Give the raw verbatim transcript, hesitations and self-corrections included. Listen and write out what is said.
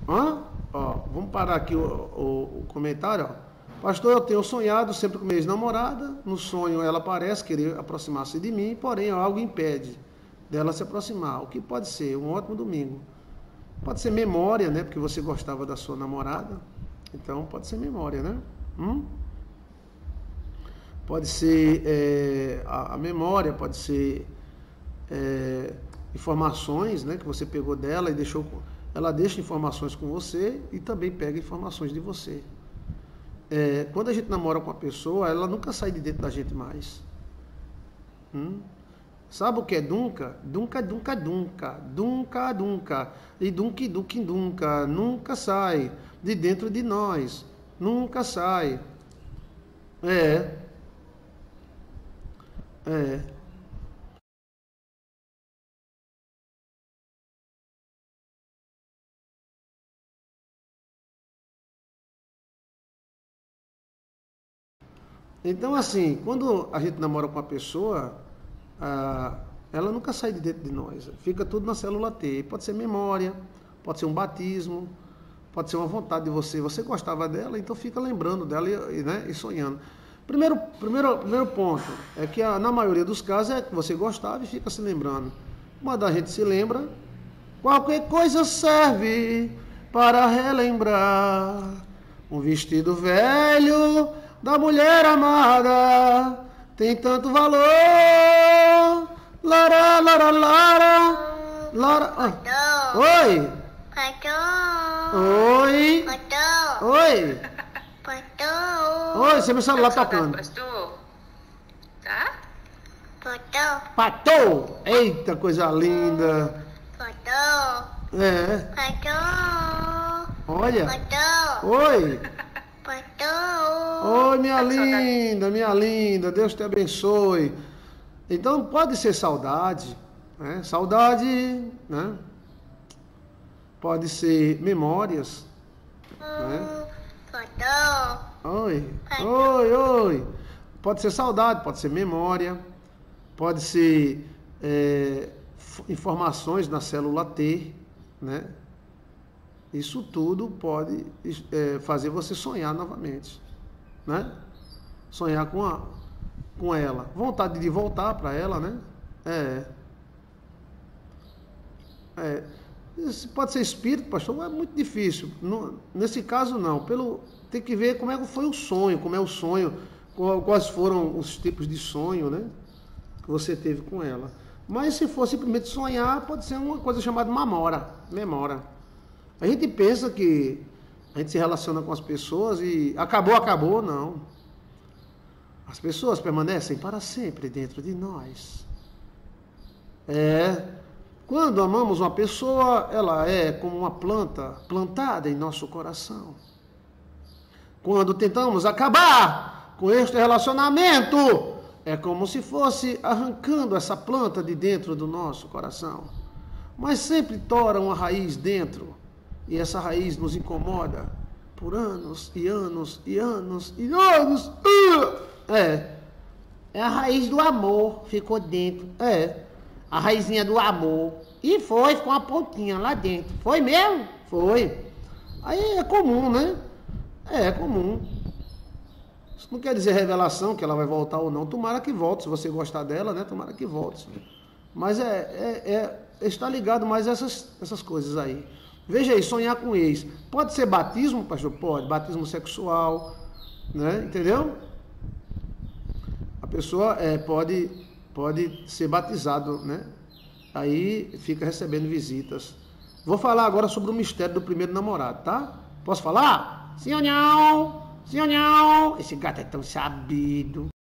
Hã? Ó, vamos parar aqui o, o, o comentário, ó. Pastor, eu tenho sonhado sempre com minha ex-namorada. No sonho ela parece querer aproximar-se de mim, porém algo impede dela se aproximar. O que pode ser? Um ótimo domingo. Pode ser memória, né? Porque você gostava da sua namorada. Então pode ser memória, né? Hum? Pode ser é, a, a memória, pode ser é, informações, né? Que você pegou dela e deixou. Ela deixa informações com você e também pega informações de você. É, quando a gente namora com uma pessoa, ela nunca sai de dentro da gente mais. Hum? Sabe o que é dunca? Dunca, dunca, dunca. Dunca, dunca. E dunque, dunque, dunca. Nunca sai de dentro de nós. Nunca sai. É. É. Então, assim, quando a gente namora com uma pessoa, ah, ela nunca sai de dentro de nós. Fica tudo na célula T. Pode ser memória, pode ser um batismo, pode ser uma vontade de você. Você gostava dela, então fica lembrando dela e, né, e sonhando. Primeiro, primeiro, primeiro ponto é que, a, na maioria dos casos, é que você gostava e fica se lembrando. Quando a gente se lembra, qualquer coisa serve para relembrar. Um vestido velho da mulher amada tem tanto valor. Lara, lara, lara, lara. Ah. Oi. Pastor. Oi. Pastor. Oi. Pastor. Oi, você meu celular Tá tocando. Pastor? Tá? Pastor. Patou. Eita, coisa linda. Pastor. É. Pastor. Olha. Pastor. Oi. Pastor. Oi, minha Tá com saudade? linda, minha linda. Deus te abençoe. Então pode ser saudade, né? Saudade, né? Pode ser memórias, né? Pastor. Oi, oi, oi. Pode ser saudade, pode ser memória, pode ser é, f- informações na célula T, né? Isso tudo pode é, fazer você sonhar novamente, né? Sonhar com, a, com ela. Vontade de voltar para ela, né? É. É. Isso pode ser espírito, pastor, é muito difícil. No, nesse caso, não. Pelo, tem que ver como é que foi o sonho, como é o sonho, qual- quais foram os tipos de sonho, né? Que você teve com ela. Mas se for simplesmente sonhar, pode ser uma coisa chamada memória. Memória. A gente pensa que a gente se relaciona com as pessoas e acabou, acabou, não. As pessoas permanecem para sempre dentro de nós. É. Quando amamos uma pessoa, ela é como uma planta plantada em nosso coração. Quando tentamos acabar com este relacionamento, é como se fosse arrancando essa planta de dentro do nosso coração. Mas sempre tora uma raiz dentro, e essa raiz nos incomoda por anos e anos e anos e anos. É, É a raiz do amor, ficou dentro. é, A raizinha do amor. E foi com a pontinha lá dentro. Foi mesmo? foi. Aí é comum, né? É, é comum. Isso não quer dizer revelação que ela vai voltar ou não. Tomara que volte, se você gostar dela, né? Tomara que volte. Mas é, é, é está ligado mais a essas, essas coisas aí. Veja aí, sonhar com ex. Pode ser batismo, pastor? Pode. Batismo sexual, né? Entendeu? A pessoa é, pode, pode ser batizado, né? Aí fica recebendo visitas. Vou falar agora sobre o mistério do primeiro namorado, tá? Posso falar? Sim ou não? Sim ou não? Esse gato é tão sabido.